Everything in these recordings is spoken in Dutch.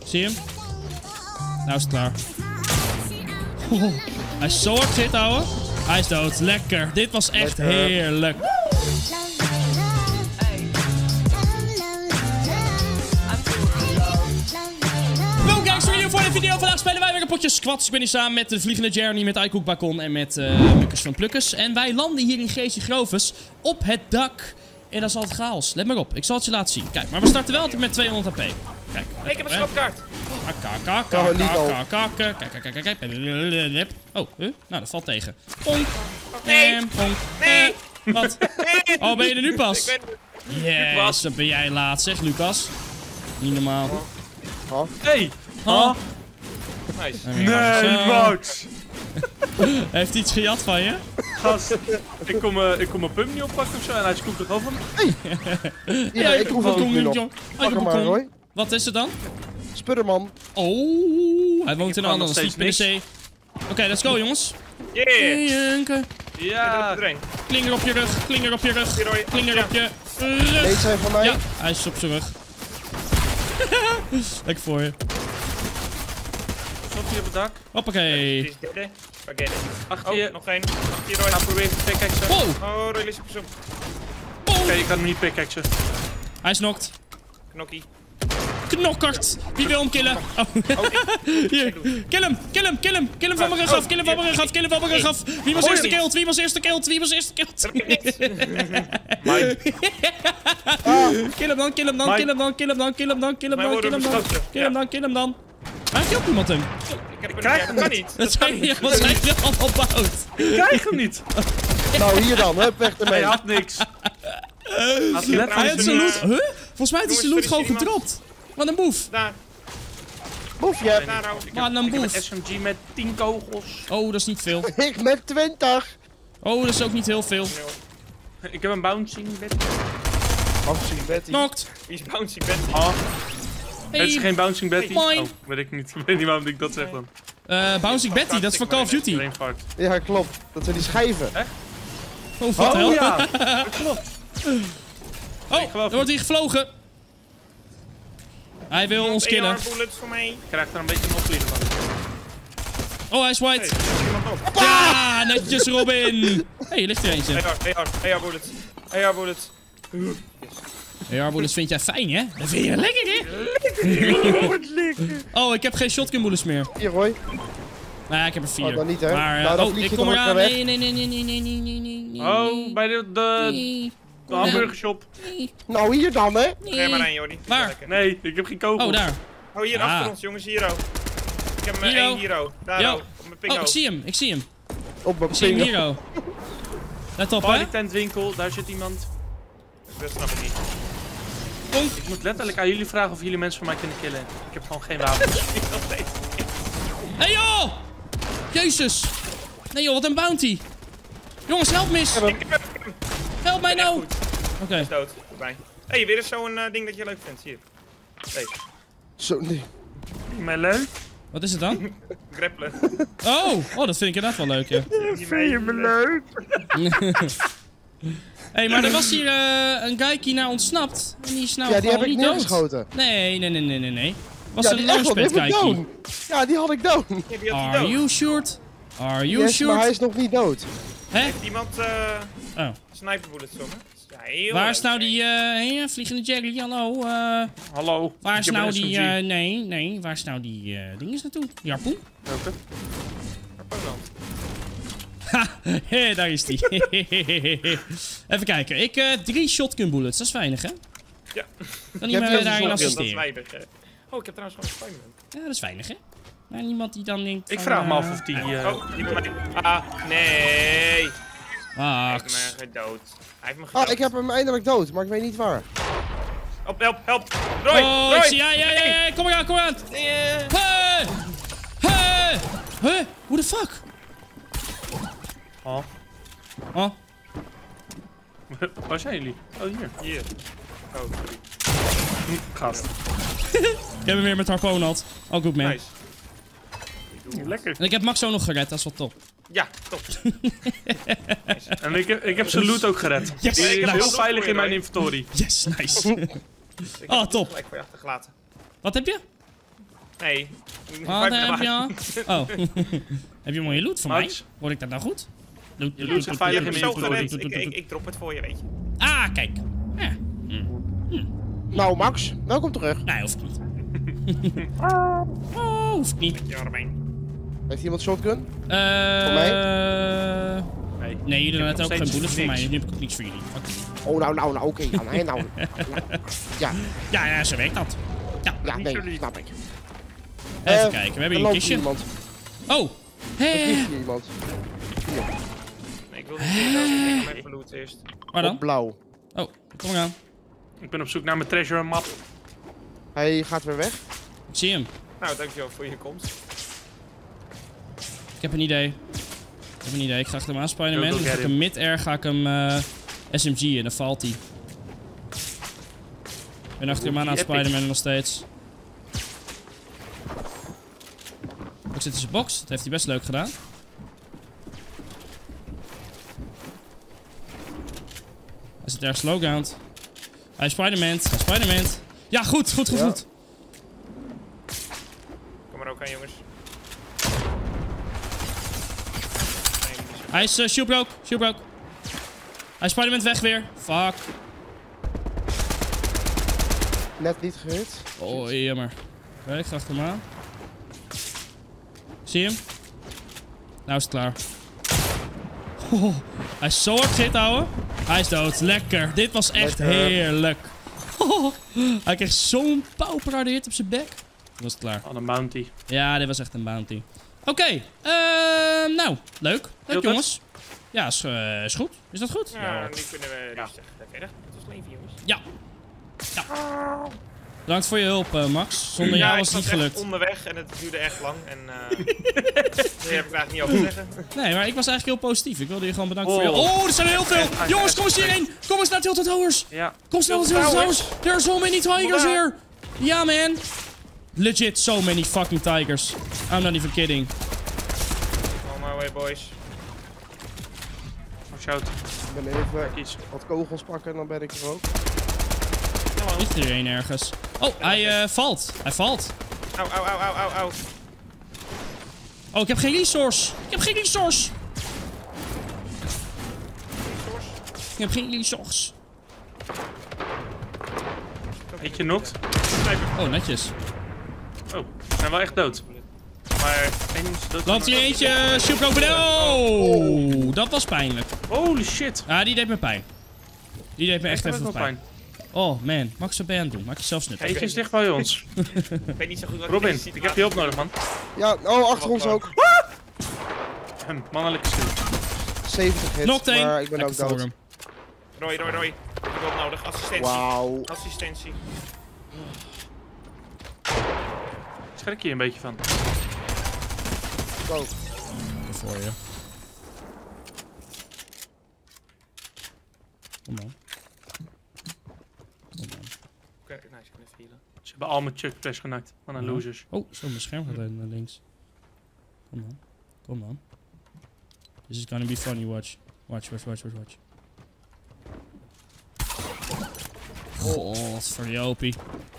Zie je hem? Nou is het klaar. Hij is zo hard hit, ouwe. Hij is dood. Lekker. Dit was echt heerlijk. Welkom kijkers, weer nieuw voor de video. Vandaag spelen wij weer een potje squats. Ik ben hier samen met de Vliegende Jeremy, met iCook Bacon en met Lucas van Plukkers. En wij landen hier in Geesje Groves op het dak. En dat is altijd chaos. Let maar op, ik zal het je laten zien. Kijk, maar we starten wel altijd met 200 HP. Kijk, ik heb een schapkaart. Kijk. Oh, nou, dat valt tegen. Ponk. Nee. Ponk. Nee. Wat? Oh, ben je er nu pas? Ik ben... Yes, dan ben jij laat, zeg Lucas. Niet normaal. Hey! Nice. Nee, Max! Heeft hij iets gejat van je? Gast, ik kom mijn pump niet oppakken ofzo en hij scoopt er gewoon van. Ja, ik hoef het niet op. Pak hem maar, Roy. Wat is het dan? Spudderman. Oh, hij woont in een andere nog steeds stiep in de zee. Oké, let's go jongens. Yeah. Ja! Klinger op je rug, klinger op je rug, klinger op je rug. Deze zijn van mij. Ja, hij is op zijn rug. Lekker voor je. Stop hier op het dak. Hoppakee. Spaghetti. Achter je. Nog één. Achter je, Roy. Ga proberen te pickaxen. Wow. Oh, Roy, lees op zo'n Oké, je kan hem niet pickaxen. Hij is knocked. knokkie. Knokkerd. Wie wil hem killen? Oh. Hier. Kill hem van mijn rug af, kill hem van mijn rug af, kill hem van mijn rug af. Wie was eerste killed? Wie was eerste killed? Wie was eerste killed? Kill hem dan, kill hem dan, kill hem dan, kill hem dan, kill hem dan, kill hem dan, kill hem dan, kill hem dan, kill hem dan. Waarom killt niemand hem? Ik krijg hem niet. Dat zijn je allemaal bout. Ik krijg hem niet! Nou, hier dan, hup, weg ermee. Hij had niks. Hij had zijn loot. Huh? Volgens mij is zijn loot gewoon gedropt. Wat een boef. Daar, Boefje. daar hou ik. Wat een Ik heb boef. een SMG met 10 kogels. Oh, dat is niet veel. Ik met 20. Oh, dat is ook niet heel veel. Ik heb een bouncing bed. Bouncing Betty. Knocked. Wie is Bouncy Betty? Oh, Hey. het is geen bouncing Betty. Moin. Oh, weet ik niet. Ik weet niet waarom ik dat zeg dan. Bouncing Betty, dat is van Call of Duty. Brainfart. Ja, klopt. Dat zijn die schijven. Oh, wat de hel. ja, dat klopt. Oh, er wordt hier gevlogen. Hij wil ons killen. bullets voor mij. Ik krijg er een beetje een opvliegen van. Oh, hij is white. Hey, er is iemand op. Ja, netjes Robin. Hé, hier ligt er eentje. AR bullets. AR bullets. Ja, bullets vind jij fijn, hè? Dat vind je lekker, hè? Oh, ik heb geen shotgun bullets meer. Hier, Roy. Nou, ik heb er 4. Oh, dan niet, hè? Maar, Nou, dan oh, vlieg ik je kom toch eraan. lekker weg. Nee. Oh, bij de hamburgershop. Nou, hier dan, hè. Ga maar aan, Jordi. Waar? Lekker. Nee, ik heb geen kogels. Oh, daar. Oh, hier Ah. achter ons, jongens. Hero. Ik heb hem Hero. één hero. Daar, Yo. op mijn pingo. Oh, ik zie hem. Op mijn Ik zie hem, vinger. Hero. Let op, hè? Party tent winkel, daar zit iemand. Dat snap ik niet. Ik moet letterlijk aan jullie vragen of jullie mensen van mij kunnen killen. Ik heb gewoon geen wapens. Nog steeds. Hé, joh! Jezus. Nee, joh, wat een bounty. Jongens, help mis. Help mij nou. Oké. Hij is dood. Voorbij. Hé, weer eens zo'n ding dat je leuk vindt. Hier. Deze. Zo, nee. Maar leuk. Wat is het dan? Grappelen. Oh, dat vind ik inderdaad wel leuk, ja. Vind je me leuk? Hé, maar er was hier een guykie naar ontsnapt. En die is nou Ja, die gewoon heb ik niet dood. neergeschoten. Nee. Was Ja, een die echt wel, die launchpad heb ik guykie. down. Ja, die had ik down. Ja, die had hij Are dood. you sure? Are you Yes, maar hij sure? is nog niet dood. Hè? Heeft iemand Oh. sniper bullets voor me? Ja, heel Waar leuk. is nou die, vliegende Jerry? Hallo, Hallo. waar is Ik heb nou een die, SMG. nee, waar is nou die, ding is naartoe? Die harpoen? Welke? Poland. Ha, hé, daar is die. Even kijken, ik, 3 shotgun bullets, dat is weinig, hè? Ja. Kan Je hebt iemand heel daarin veel Dat is assisteren? weinig. Oh, ik heb trouwens gewoon Spider-Man. Ja, dat is weinig, hè? Maar niemand die dan denkt Ik van, vraag me af of die... Oh, die van mij. Ah, nee. Hij heeft Max. me gedood. Hij heeft me gedood. Ah, ik heb hem eindelijk dood, maar ik weet niet waar. Help. Roy, Oh, Roy. ik zie, ja, kom eraan. Hey! Huh? Hoe de fuck? Oh. Oh, Waar zijn jullie? Oh, hier. Hier. Oh, sorry. Gast. ik heb hem weer met harpoon had. Oh, goed, man. Nice. Lekker. En ik heb Max ook nog gered, dat is wel top. Ja, top. En ik heb zijn loot ook gered. Yes, Die is nice. heel veilig in mijn inventory. Yes, nice. Ik heb Oh, het top. gelijk voor je achtergelaten. Wat heb je? Nee. Wat heb je? Oh. Heb je mooie loot voor mij? Max? Hoor ik dat nou goed? Loot, Je loot zit veilig in Ik de heb zo gered. inventory. Ik drop het voor je, weet je. Ah, kijk. Ja. Nou, Max, welkom terug. Nee, hoeft niet. Oh, hoeft niet. Ja, Romein. Heeft iemand shotgun? Voor mij? Nee, jullie Ik hebben net heb ook nog geen steeds bullets voor mij. niks. Nu heb ik ook niks voor jullie. Oké. Oh, nou, oké. Ja, nee, nou. Ja, Ja, zo werkt dat. ja, nee, snap ik. Even kijken, we hebben Er hier een loopt kistje. iemand. Oh! Er Hé! vliegt hier iemand. Nee, ik wil niet meer dat ik even loot eerst. Waar dan? Op blauw. Oh, kom maar aan. Ik ben op zoek naar mijn treasure map. Hij gaat weer weg. Ik zie hem. Nou, dankjewel voor je komst. Ik heb een idee. Ik ga achter hem aan, Spider-Man. Go Dan ga get ik hem mid-air, ga ik hem SMG en dan valt hij. Ik ben achter hem aan Epic. Spider-Man nog steeds. Ik zit in zijn box. Dat heeft hij best leuk gedaan. Hij zit ergens slowground. Hij is Spider-Man. Ja, goed. Ja. Kom maar ook aan, jongens. Hij is shield broke. Hij is Spider-Man weg weer. Fuck. Net niet gehit. Oh, jammer. Oké, ik ga achter hem aan. Zie je hem? Nou is het klaar. Oh, hij is zo hard gehit, ouwe. Hij is dood. Lekker. Dit was echt Lekker. heerlijk. Oh, hij kreeg zo'n pauperharde hit op zijn bek. Dan was het klaar. Al een bounty. Ja, dit was echt een bounty. Oké, nou, leuk. Leuk, het? jongens. Ja, is goed. Is dat goed? Ja, nu kunnen we rustig verder. Het was leven, jongens. Ja. Bedankt voor je hulp, Max. Zonder jou was het niet ik was echt gelukt. onderweg en het duurde echt lang. En daar heb ik eigenlijk niet over te zeggen. Nee, maar ik was eigenlijk heel positief. Ik wilde je gewoon bedanken voor je... Oh. Oh, er zijn er heel veel! Echt, Jongens, echt, kom eens hierheen! Kom eens naar Tilted Towers! Ja. Kom snel naar Tilted Towers! There are so many tigers Kom here! Ja, man! Legit, so many fucking tigers. I'm not even kidding. On my way, boys. Watch out. Ik ben even Iets. wat kogels pakken en dan ben ik er ook. Is er een ergens? Oh, hij valt. Hij valt. Au. Oh, ik heb geen resource. Ik heb geen resource. Eentje knokt. Oh, netjes. Oh, we zijn wel echt dood. Maar één is dood. Landt hier eentje. Super open. Oh, dat was pijnlijk. Holy shit. Ah, die deed me pijn. Die deed me echt Dat is even wel pijn. Oh, man. Max, wat ben je aan het doen? Maak jezelf snut. Eentje is dicht bij ons. Ik weet niet zo goed wat Robin, deze ik heb je hulp nodig, man. Ja, oh, achter ons ook. Mannelijke stil. 70 hits, Knokt één. maar ik ben ook Lekker voor dood. hem. Roy. Ik heb hulp nodig. Assistentie. Wauw. Assistentie. Schrik je een beetje van. Go. Voor je. Kom dan. Oké, nice. Ik kan even healen. Ze hebben al mijn Chuck Flash genakt. Van een Ja. losers. Oh, zo, mijn scherm gaat naar links. Kom dan. This is gonna be funny, watch. Watch. God, voor die opie.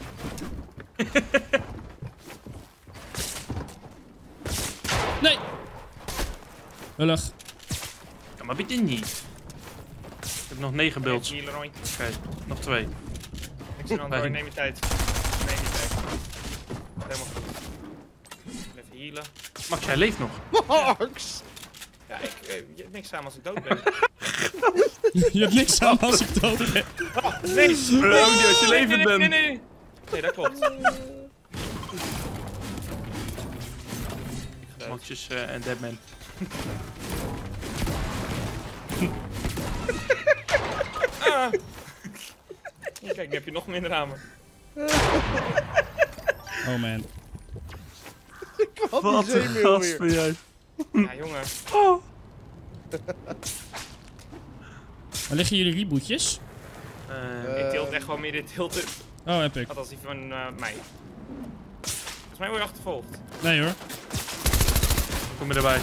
Nee! Lullig. Ja, maar bitte niet. Ik heb nog 9 builds. Healen, Roy. Oké, nog 2. Niks aan de hand, Roy. Neem je tijd. Helemaal goed. Even healen. Max, jij leeft nog. Max! Ja, je hebt niks aan als ik dood ben. Je hebt niks aan als ik dood ben. Nee! Oh, als je levend bent. Nee. Nee, dat klopt. Max is een deadman. Kijk, nu heb je nog minder aan me. Oh man. Wat die zeemeel weer. ben jij. Ja, jongen. Waar liggen jullie rebootjes? Ik tilt echt gewoon meer dit tilten. Oh, epic. Althans, die van mij. Volgens mij word je achtervolgd. Nee hoor. Kom je erbij.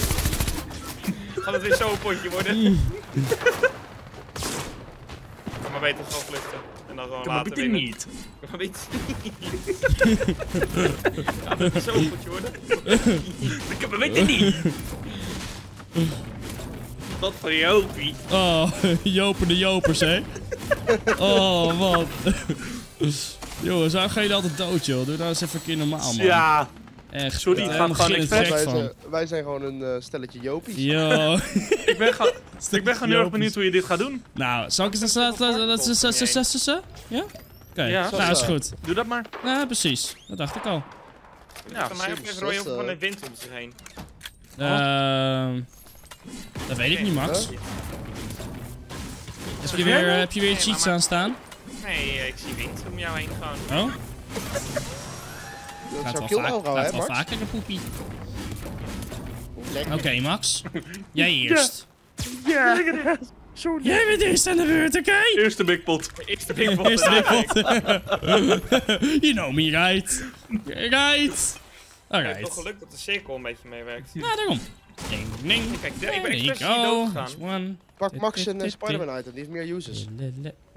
Gaat het weer zo'n potje worden? maar beter gewoon vluchten. En dan gewoon Maar later weet je winnen. niet. Maar weet je niet. Gaat het zo goed worden? Maar weet je niet. Wat voor Jopie. Oh, Joper de Jopers, hè? Oh, man. Jongens, waarom ga je altijd dood, joh? Doe nou eens even een keer normaal, man. Ja. Echt. Sorry, ik het ga gaat gewoon expres. Wij zijn gewoon een stelletje jopies. Yo. Ik ben gewoon heel erg benieuwd hoe je dit gaat doen. Nou, zal ik eens... Ja? Oké, Ja. nou is goed. Doe dat maar. Ja, precies. Dat dacht ik al. Ja, voor mij ook even Roy van een wind om zich heen. Dat weet ik niet, Max. Huh? Heb je weer Nee, cheats maar- aanstaan? Nee, ik zie wind om jou heen gewoon. Oh? Dat Gaat zou wel, kill vaak, hè, gaat wel Max? vaker, de poepie. Lekker. Oké, Max. Jij eerst. Ja. Jij bent eerst aan de beurt, oké? Eerste big pot. Eerste big bot. Eerst de You know me, right? Right. Het is toch Alright. gelukt dat de cirkel een beetje meewerkt. Nou, daarom. Ding, ding. Kijk, ik ben There you expres niet go. dood That's gegaan. one. Pak Max een Spider-Man item, die heeft meer uses. Nee.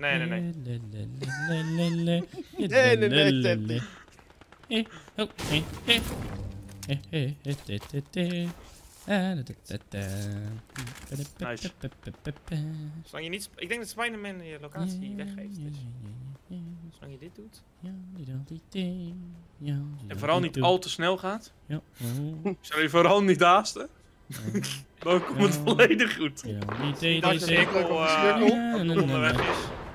Zolang je niet... Ik denk dat Spider-Man je locatie weggeeft. Dus zolang je dit doet... En vooral niet al te snel gaat. Ja. Zou je vooral niet haasten. Dan komt het volledig goed. Dat je cirkel onderweg is.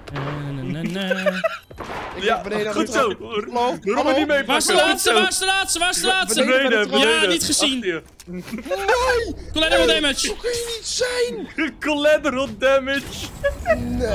Ja, goed zo. Waarom niet mee? Waar is de laatste? Waar is de laatste? Waar is de laatste? Beneden. Ja, niet gezien. Collateral damage. Hoe kun je niet zijn? Collateral damage. Nee.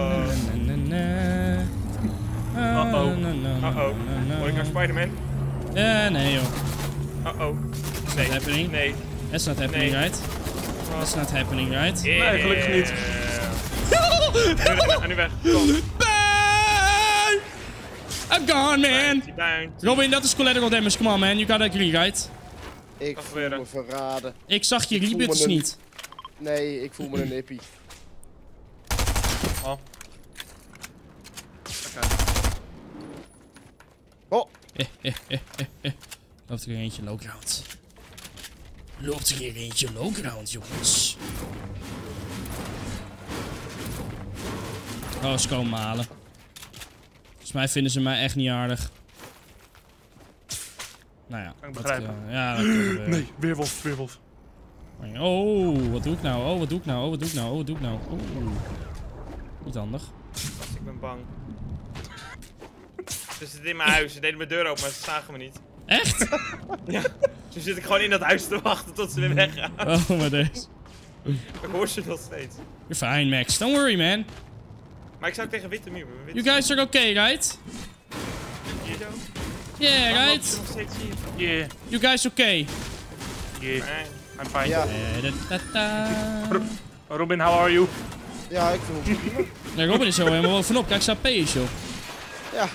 Uh-oh. Word ik nou Spider-Man? Nee joh. Uh-oh. Nee. Happening. Nee. That's not happening, Nee. right? That's not happening, right? Nee, gelukkig niet. En nu weg. Kom. Bang! I'm gone, man. Down. Robin, dat is collateral damage. Come on, man. You gotta agree, right? Ik Wacht voel weer, me verraden. Ik zag je Ik voel me rebuts een- niet. Nee, ik voel me een hippie. Oh. Oh, Loopt er weer eentje low ground. Loopt er weer eentje low ground, jongens. Oh, ze komen me halen. Volgens mij vinden ze mij echt niet aardig. Nou ja. Kan ik dat, begrijpen. ja, dat kan gebeuren. Nee, weerwolf. Oh, wat doe ik nou? Oh, wat doe ik nou? Oh, wat doe ik nou? Oh, wat doe ik nou? Oeh. Niet handig. Gast, ik ben bang. Ze zitten in mijn huis. Ze deden mijn deur open, maar ze zagen me niet. Echt? Ja. Dus zit ik gewoon in dat huis te wachten tot ze weer weggaan. Oh, maar deze. Ik hoor ze nog steeds. You're fine, Max. Don't worry, man. Maar ik zou tegen witte muur. You guys are okay, right? Hier zo. Yeah, Waarom lopen right? ze nog steeds hier? Yeah, You guys okay? Nee. I'm fine. ja. Robin, how are you? Ja, ik voel me prima. Nee, Robin is zo helemaal bovenop. Kijk, zijn AP is, joh. Ja.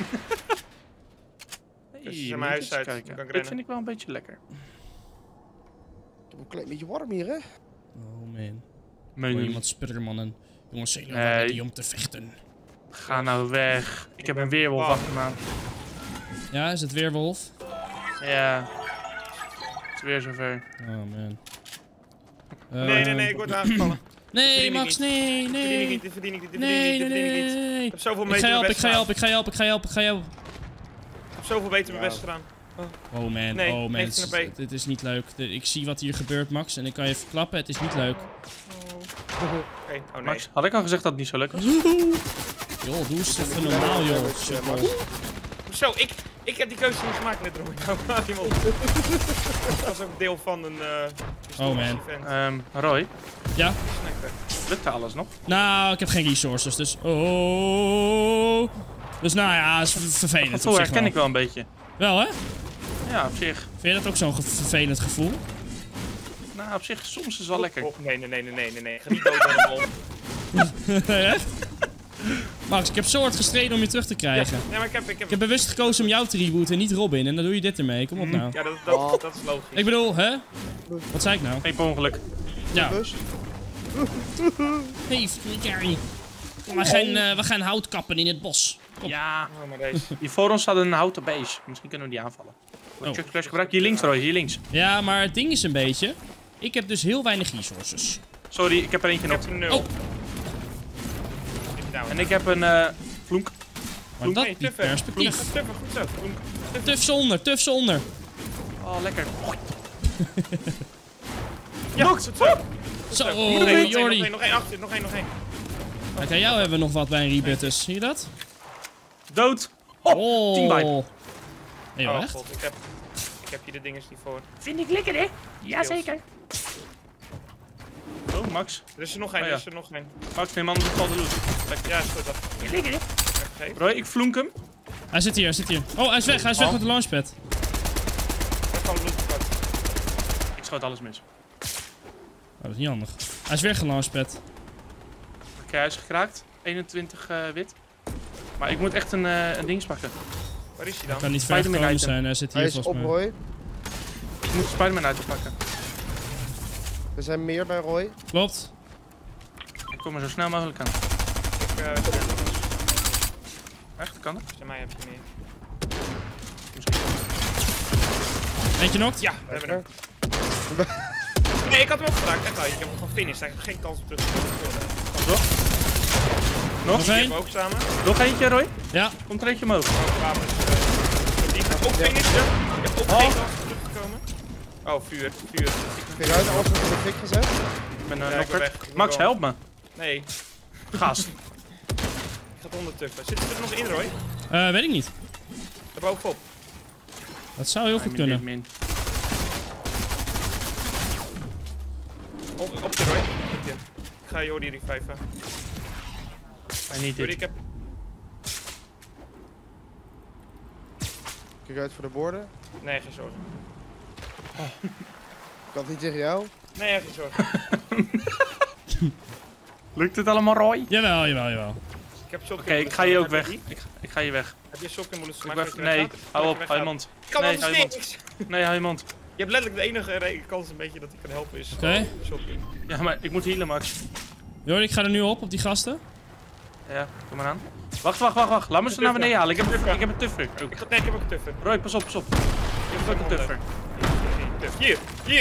Dus ze zijn mijn huis uit. Dan kan ik Dit rennen. vind ik wel een beetje lekker. Ik heb een klein beetje warm hier, hè? Oh, man. Nee, Hoor iemand spuddermannen. Jongens, zijn jullie Nee. ready om te vechten? Ga nou weg. Ik heb een weerwolf Wow. achter me aan. Ja, is het weer Wolf? Ja. Het is weer zover. Oh, man. Nee, ik word aangevallen. Nee, verdien ik Max, niet. nee, Dit verdien ik nee. niet, dit verdien ik niet, dit Nee, verdien ik niet, dit verdien ik niet. nee. Ik heb zoveel Ik beter ga mijn helpen, best ik ga gedaan. helpen, ik ga helpen, ik ga helpen, ik ga helpen. Ik heb zoveel beter mijn Ja. best gedaan. Oh man, Nee, oh man, 19 AP. dit is niet leuk. Ik zie wat hier gebeurt, Max, en ik kan je verklappen, het is niet leuk. Oké, oh nee. Max, had ik al gezegd dat het niet zo leuk was? Joh, doe eens even normaal, joh. Sukkel. Zo, ik heb die keuze niet gemaakt net, Robin. Nou, maak hem op. Dat was ook deel van een Oh, man. event. Roy, Ja? Snacker. lukte alles nog? Nou, ik heb geen resources, dus... Oh. Dus nou ja, is vervelend Dat op zich herken wel. ik wel een beetje. Wel, hè? Ja, op zich. Vind je dat ook zo'n vervelend gevoel? Nou, op zich, soms is het wel lekker. Oh, nee. Ga niet dood aan hem om. Echt? Max, ik heb zo hard gestreden om je terug te krijgen. Ja, maar ik heb... Ik heb bewust gekozen om jou te rebooten en niet Robin. En dan doe je dit ermee. Kom op nou. Ja, dat is logisch. Ik bedoel, hè? Wat zei ik nou? Geen per ongeluk. Ja. Bus. Hey, Gary. We gaan hout kappen in het bos. Kom. Ja. Oh, maar deze. Hier voor ons staat een houten base. Misschien kunnen we die aanvallen. Oh. Chuck Clash gebruik hier links, Roy. Hier links. Ja, maar het ding is een beetje... Ik heb dus heel weinig resources. Sorry, ik heb er eentje Ik nog. heb een 0. Oh. En ik heb een vloek. Maar dat Nee, biedt tuffer. perspectief. Tuffer, goed zo. Tuf ze onder. Oh, lekker. Ja, goed zo. Zo, Nog één, Jordi. nog één, achter, nog één. Kijk, aan jou hebben we nog wat bij een rebutters. Zie je dat? Dood. Oh. 10 bij. Nee, joh, Oh echt? god, ik heb hier de dinges niet voor. Vind ik lekker, hè? Jazeker. Oh, Max. Er is er nog één, Oh, ja. er is er nog één. Max, neem anders de loot. Lekker. Ja, is goed dat. Lekker, hè? Gegeven. Roy, ik vloenk hem. Hij zit hier. Oh, hij is weg met de launchpad. Ik heb gewoon loot gepakt. Ik schoot alles mis. Oh, dat is niet handig. Hij is weer gelaunchpad. Oké, hij is gekraakt. 21 wit. Maar ik moet echt een ding pakken. Waar is hij Kan dan? niet ver Spider-Man gekomen item. zijn. Hij zit Hij hier is op, volgens mij. Roy. Ik moet Spider-Man uit pakken. Er zijn meer bij Roy. Klopt. Ik kom er zo snel mogelijk aan. Echt, kan het? Bij mij heb je meer. Misschien. Eentje knokt? Ja, we hebben hem. Nee, ik had hem ook geraakt. Echt waar. Ik heb hem gewoon finished. Hij heeft geen kans op terug te scoren. Nog Die één? hebben we ook samen. Nog eentje, Roy? Ja. Komt er eentje omhoog. Wapens. Die gaat ook finished. Ik heb ook geen kans om terug te komen. Oh, vuur. Kijk uit, alles wordt in de fik gezet. Ik ben Ja, ik nog ben weg. Max, help me. Nee, Gast. ik ga het ondertuffen. Zit er nog in, Roy? Weet ik niet. Daarbovenop. Dat zou heel goed kunnen. Op je, Roy. Op je. Ik ga Jordi reviven. En niet Jordi, dit. ik heb... Kijk uit voor de borden. Nee, geen zorgen. Ik had niet tegen jou. Nee, geen zorgen. Lukt het allemaal, Roy? Jawel. Ik heb shotgun Oké, ik bullets. ga hier ook Heb je weg. die? Ik ga hier weg. Heb je shotgun bullets Ik gemaakt? ben- nee, hou op, hou je mond. Ik kan Nee, anders hou je mond. niks. Nee, hou je mond. Je hebt letterlijk de enige kans een beetje dat hij kan helpen is Oké. shotgun. Ja, maar ik moet healen, Max. Jordi, ik ga er nu op die gasten. Ja, kom maar aan. Wacht. Laat me ze naar beneden halen. Ik heb een tuffer. Ook. Nee, ik heb ook een tuffer. Roy, pas op. Je hebt ook een tuffer. Hier.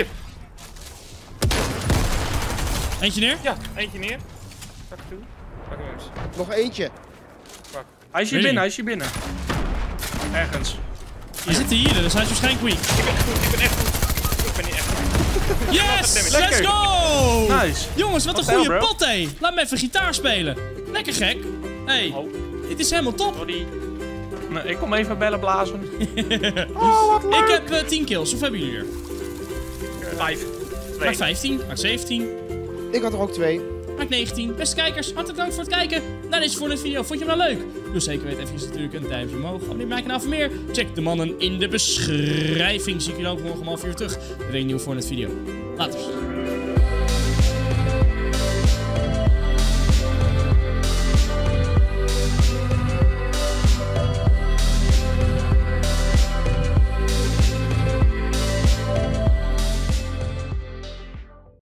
Eentje neer. Ja, eentje neer. Pak toe. Pak hem eens. Nog eentje. Hij is hier Really? binnen. Ergens. Hij zit hier, dus hij is waarschijnlijk weak. Ik ben echt goed. Ik ben niet echt goed. Yes! Lekker. Let's go! Nice. Jongens, wat een Wat de goede hell, bro? pot, hé. Laat me even gitaar spelen. Lekker gek. Hey, Oh, dit is helemaal top. sorry. Nou, ik kom even bellen blazen. Ik heb 10 kills. Hoeveel hebben jullie er? 5. Maak 15, maak 17, Ik had er ook 2. maak 19. Beste kijkers, hartelijk dank voor het kijken naar deze volgende video. Vond je hem nou leuk? Doe zeker weten even natuurlijk een duimpje omhoog. Abonneer op mijn kanaal voor meer. Check de mannen in de beschrijving. Zie ik jullie ook morgen om 11:30 terug. Weer een nieuwe volgende video. Later.